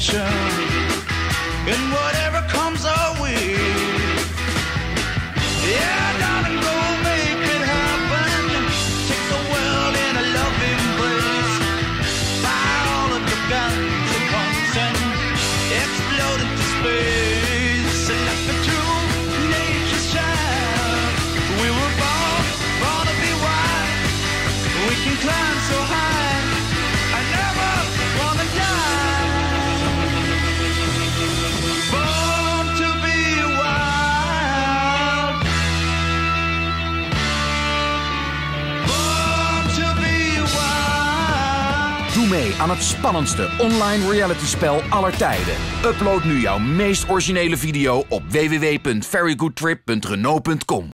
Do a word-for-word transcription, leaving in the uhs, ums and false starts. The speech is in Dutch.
nation, and whatever comes our way. Yeah, darling, go make it happen. Take the world in a loving embrace. Fire all of your guns at once and explode into space. And like a true nature's child, we were born, born to be wild. We can climb so high, I never wanna die. Born to be wild. Born to be wild. Doe mee aan het spannendste online realityspel aller tijden. Upload nu jouw meest originele video op w w w punt very good trip punt renault punt com.